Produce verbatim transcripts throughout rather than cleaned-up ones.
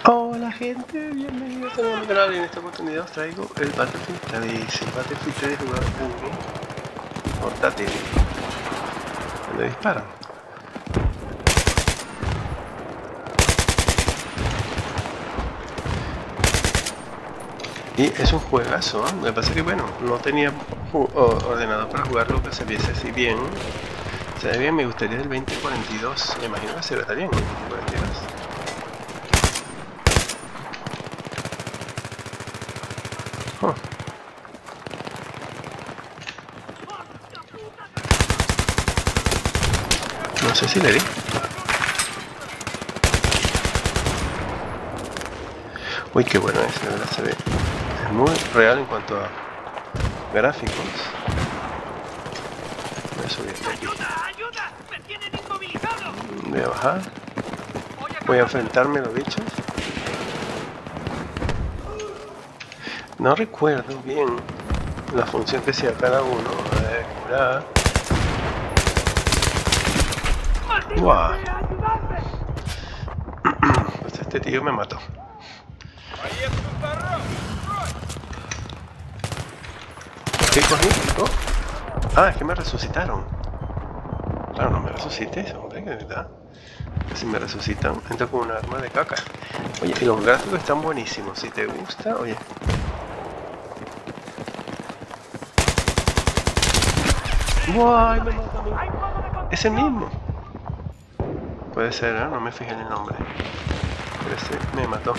Hola gente, bienvenidos a mi canal. En esta oportunidad os traigo el Battlefield tres. El Battlefield tres jugado en portátil, donde disparan. Y es un juegazo, ¿eh? Me pasa que bueno, no tenía ordenador para jugarlo que se viese así bien. Se ve bien, me gustaría el veinte cuarenta y dos. Me imagino que se ve bien el veinte cuarenta y dos. Oh. No sé si le di. Uy, qué bueno es, la verdad se ve. Es muy real en cuanto a gráficos. Voy a subir de aquí. Voy a bajar. Voy a enfrentarme a los bichos. No recuerdo bien la función que hacía cada uno. A ver, curar. ¡Guau! Pues este tío me mató. ¿Qué cogí? Oh. Ah, es que me resucitaron. Claro, no me resucites, hombre, que verdad. Si me resucitan, entro con un arma de caca. Oye, y los gráficos están buenísimos. Si te gusta, oye. ¡Guay! Me mata a mí. Ese mismo. Puede ser, ¿eh? No me fijé en el nombre. Pero ese me mató.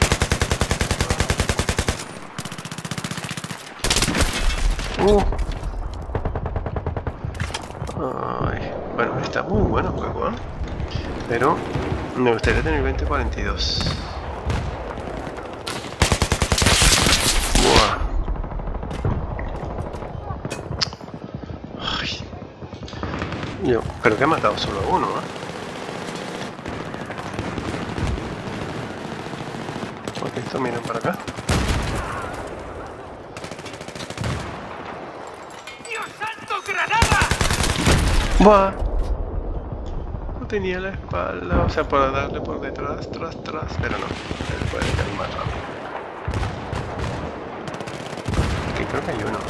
Uh. Ay. Bueno, está muy bueno el juego, ¿eh? Pero me gustaría tener veinte cuarenta y dos. Buah. Ay. Yo creo que he matado solo a uno, ¿eh? Porque estos miran para acá. ¡Dios santo, granada! Buah. No tenía la espalda, o sea, para darle por detrás, tras, tras, pero no. Él puede caer más rápido. Aquí creo que hay uno.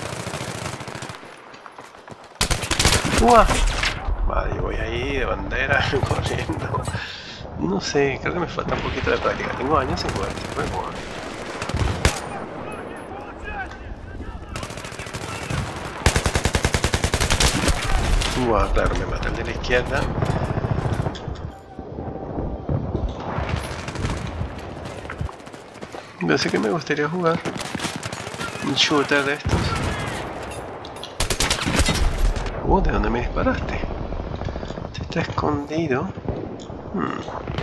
¡Buah! Vale, yo voy ahí de bandera corriendo. No sé, creo que me falta un poquito de práctica. Tengo años sin jugar este juego. Buah, claro, me mata el de la izquierda. Yo sé que me gustaría jugar un shooter de estos. Uh, ¿de dónde me disparaste? Este está escondido. Hmm.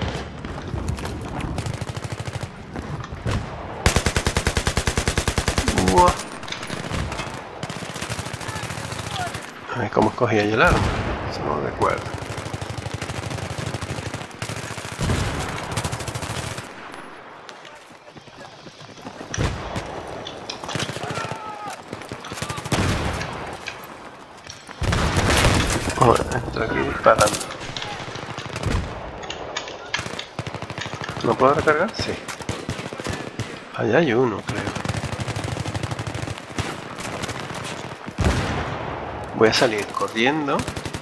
Buah. A ver cómo escogía yo el arma. Eso no lo recuerdo. Bueno, entro aquí disparando. ¿No puedo recargar? Sí. Allá hay uno, creo. Voy a salir corriendo.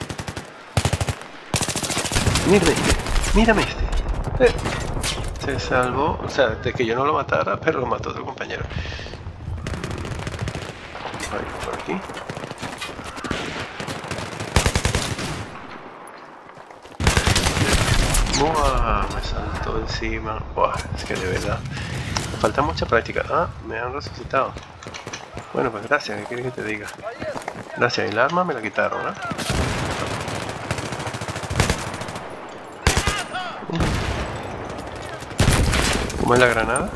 Mírame este, mírame este. Eh. Se salvó, o sea, de que yo no lo matara, pero lo mató otro compañero. Ahí, por aquí. Buah, me saltó encima. Buah, es que de verdad me falta mucha práctica. Ah, me han resucitado. Bueno, pues gracias, ¿qué quieres que te diga? Gracias, el arma me la quitaron, ¿eh? ¿Cómo es la granada?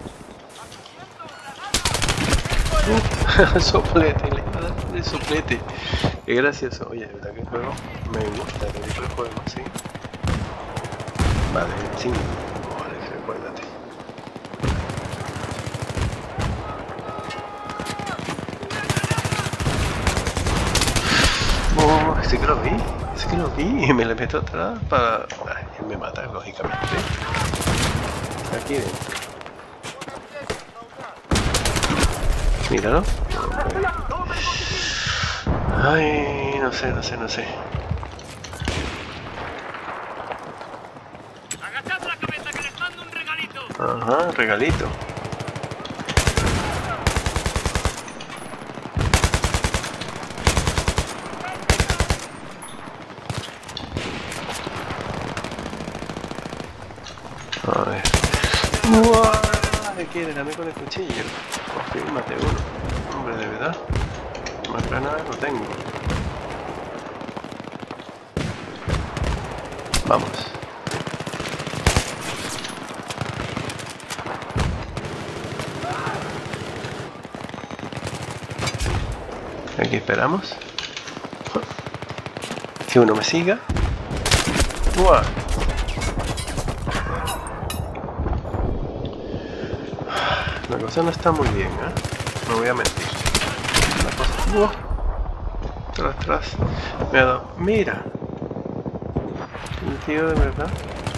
Uh, soplete, le iba a dar el soplete. Qué gracioso. Oye, de verdad que el juego me gusta, el tipo de juego, sí. Vale, sí. Vale, recuérdate. Oh, sí que lo vi. Es que lo vi y me le meto atrás para... Ay, me mata, lógicamente. Aquí dentro. Míralo. Ay, no sé, no sé, no sé. Agachad la cabeza que les mando un regalito. Ajá, regalito. A ver. ¡Uah! ¿Qué quiere? Dame con el cuchillo. Confírmate uno. Hombre, de verdad. Más granadas no tengo. Vamos. Aquí esperamos. Que uno me siga. ¡Uah! La cosa no está muy bien, ¿eh? No voy a mentir. La cosa... ¡Uah! Tras, tras. Me ha dado... ¡Mira! El tío de verdad.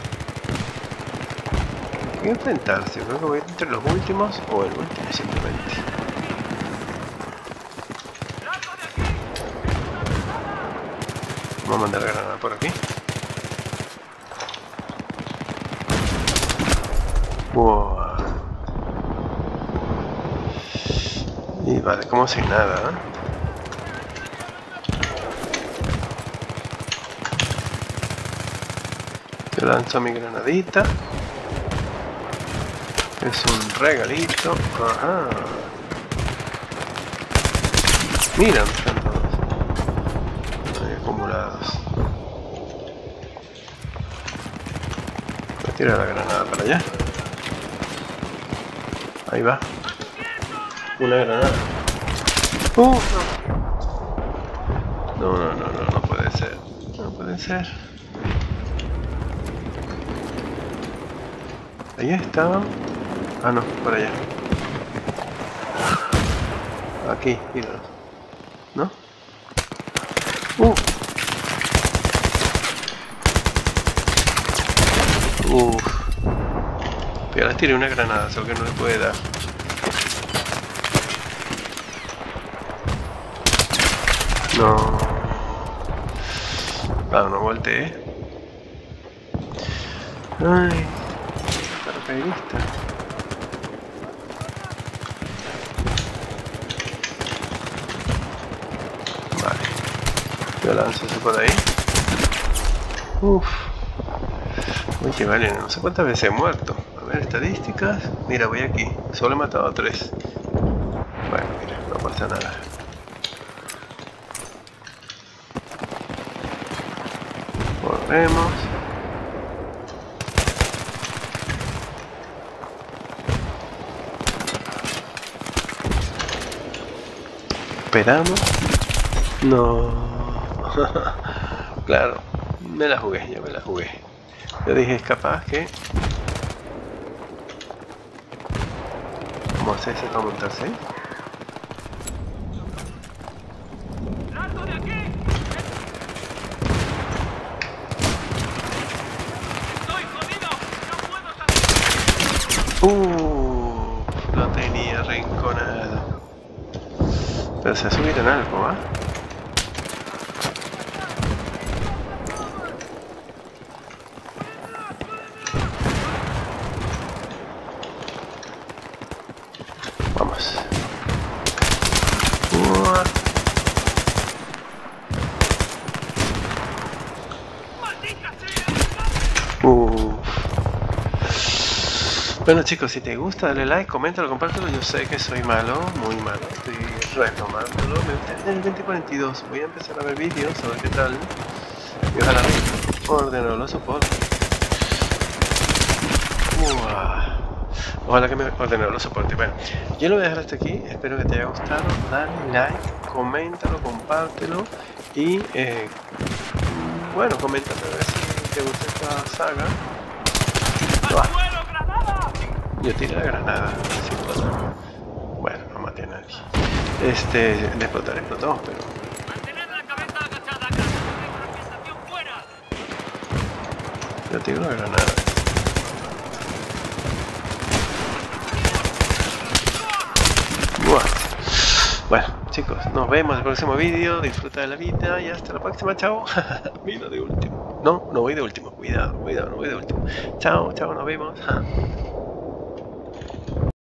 Hay que enfrentarse. Creo que voy entre los últimos o el último simplemente. Vamos a mandar la granada por aquí. Wow. Y vale, como si nada, ¿eh? Te lanzo mi granadita. Es un regalito. Ajá. Mira, están todos ahí acumulados. Voy a tirar la granada para allá. Ahí va. Una granada. Uh, no. No, no, no, no, no puede ser. No puede ser. Ahí estaban. Ah, no, por allá. Aquí, míralo. ¿No? Uh. Uff. Y ahora tiré una granada, solo que no le puede dar. No. Claro, no volteé. Ay. Paracaidista. Vale. Yo lanzo eso por ahí. Uff. Oye, vale, no sé cuántas veces he muerto. A ver, estadísticas. Mira, voy aquí. Solo he matado a tres. Bueno, mira, no pasa nada. Volvemos. Esperamos. No. Claro, me la jugué, ya me la jugué. Yo dije, es capaz que... ¿Cómo hace ese para montarse ahí? ¡Largo de aquí! ¡Estoy jodido! ¡No puedo salir! Uh, lo tenía rinconado. Pero se ha subido en algo, ¿ah? ¿eh? Vamos. Uh. Uh. Bueno chicos, si te gusta dale like, coméntalo, compártelo. Yo sé que soy malo, muy malo, estoy retomándolo. Me gusta en el veinte cuarenta y dos. Voy a empezar a ver vídeos, a ver qué tal. Y ojalá me ordeno los soportes. Uh. Ojalá que me ordenen los soportes. Bueno, yo lo voy a dejar hasta aquí. Espero que te haya gustado. Dale like, coméntalo, compártelo. Y eh, bueno, coméntame a ver si te gusta esta saga. Ah, yo tiré la granada. Bueno, no maté a nadie. Este, de explotar explotó, pero. Mantened la cabeza agachada, que la fragmentación fuera. Yo tiro la granada. Buah. Bueno, chicos, nos vemos en el próximo vídeo. Disfruta de la vida y hasta la próxima. Chao. Vino de último. No, no voy de último. Cuidado, cuidado, no voy de último. Chao, chao, nos vemos.